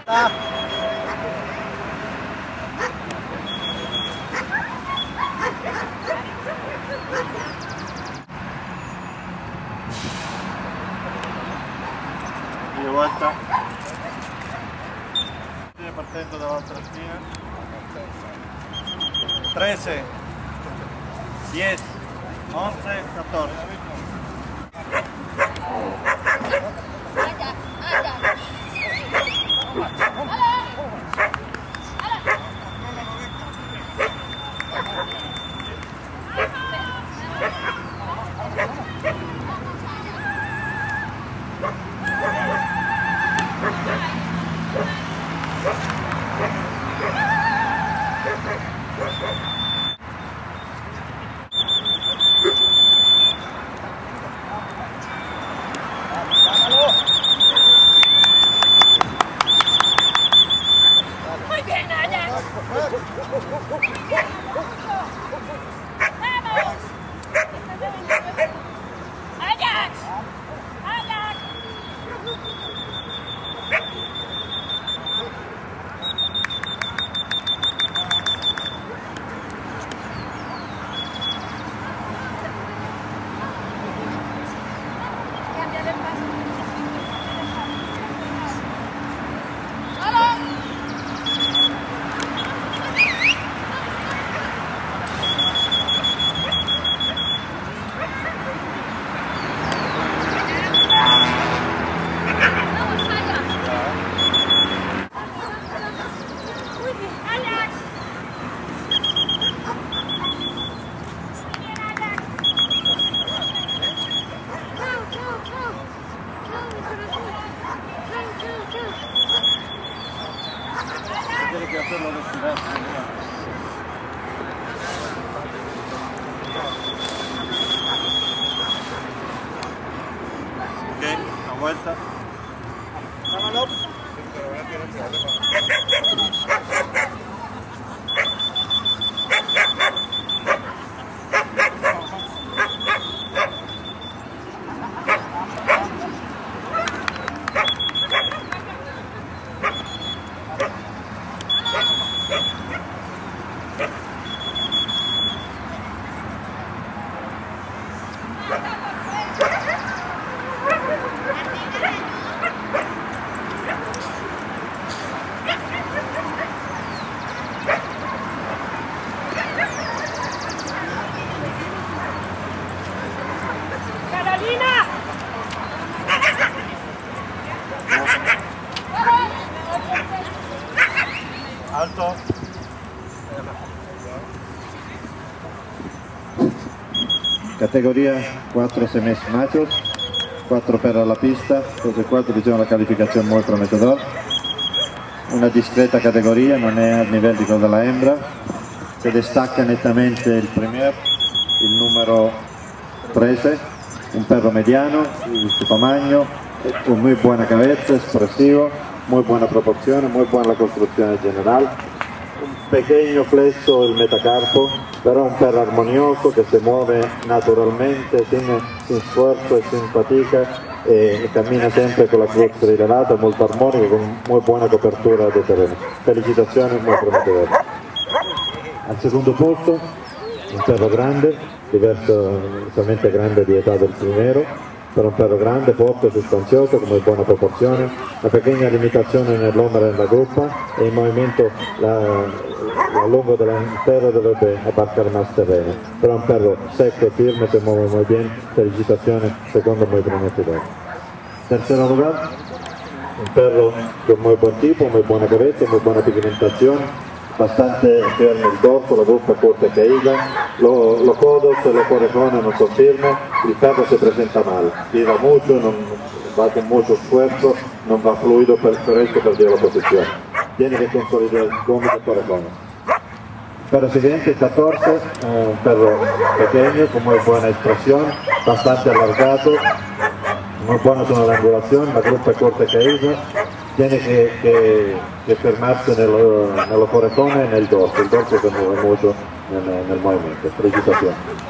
Media vuelta. Partendo dall'altra spina. 13, 10, 11, 14. Tiene que hacerlo respirar. Ok, una vuelta. Alto. Categoria 4 semestre machos, 4 per la pista, cose 4 diciamo la qualificazione muy prometedora. Una discreta categoria, non è al livello di quella della hembra. Se destacca nettamente il premier, il numero 13, un perro mediano, di tamaño, con muy buena cabeza, espressivo, muy buena proporzione, muy buena la costruzione generale, un pequeño flesso il metacarpo, però un perro armonioso che si muove naturalmente, sin sforzo e sin fatica, e cammina sempre con la cruz rilevata, molto armonico, con muy buona copertura del terreno. Felicitazioni, muy prometedore. Al secondo posto, un perro grande, diversamente grande di età del primero, però un perro grande, forte, sostanzioso, con muy buona proporzione, una pequeña limitazione nell'ombra e nella gruppa e il movimento a lungo dell'intero dovrebbe abarcare más terreno, però un perro secco e firme, si muove muy bien, felicitazioni, secondo muy prometedor. Tercero lugar, un perro con muy buen tipo, muy buena cabeza, muy buena pigmentación, bastante firme il dorso, la gruppa corta e caída, los codos e los corazones no son firmes, il perro se presenta mal, tira mucho, non va con mucho esfuerzo, non va fluido, per esto perdió la posición. Tiene que consolidar el gomito y corazones. Perro siguiente, 14, un perro pequeño, con muy buena expresión, bastante alargado, muy buena triangulación, la gruppa corta y caída, tiene que fermarse nello corazón y en el dorso se mueve mucho en el movimiento. Felicitaciones.